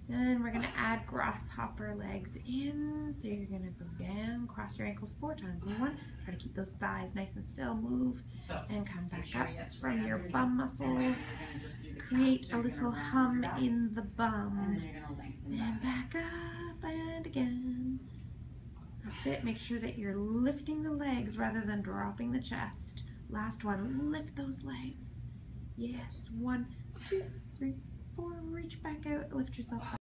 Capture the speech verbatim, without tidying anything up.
Then we're going to add grasshopper legs in. So you're going to go down, cross your ankles four times. One, try to keep those thighs nice and still. Move and come back up from your bum muscles. Create a little hum in the bum. And back up and again. That's it. Make sure that you're lifting the legs rather than dropping the chest. Last one. Lift those legs. Yes. One, two, three, four. Reach back out. Lift yourself up.